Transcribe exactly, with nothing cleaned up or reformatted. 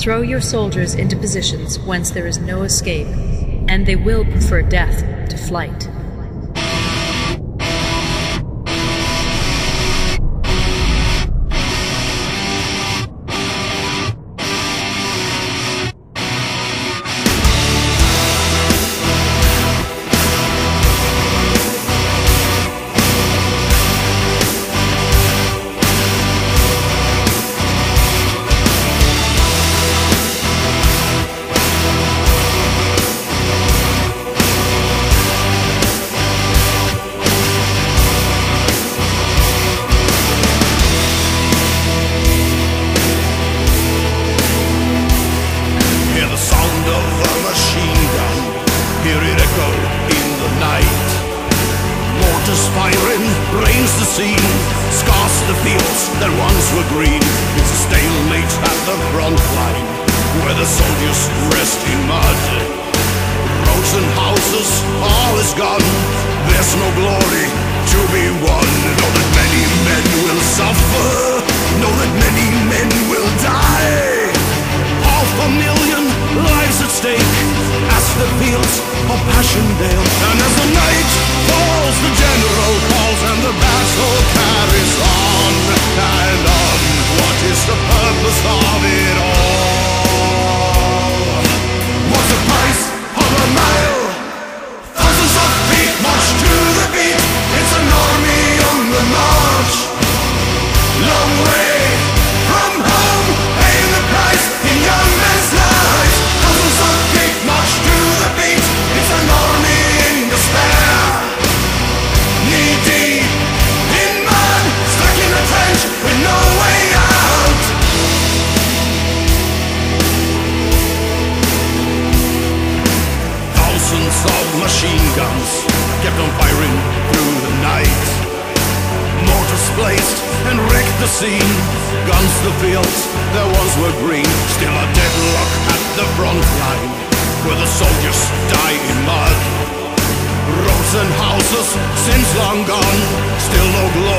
Throw your soldiers into positions whence there is no escape, and they will prefer death to flight. Firing rains the scene, scars the fields that once were green. It's a stalemate at the front line, where the soldiers rest in mud. Roads and houses, all is gone. There's no glory to be won. Know that many men will suffer, know that many men will die. Half a million lives at stake, as the fields of Passchendaele. And as the night falls, the general calls, and the battle carries on and on. What is the purpose of it all? What's the price of a mile? Thousands of feet march to the beat. It's an army on the march. Long way from home, paying the price in young men's lives. Thousands of feet march to the beat. It's an army in despair, knee deep in mud, stuck in a trench with no way out. Thousands of machine guns kept on firing through the night. Mortars placed and wrecked the scene. Guns the fields that once were green. Still a deadlock at the front line, where the soldiers die in mud. Roads and houses since long gone, still no glory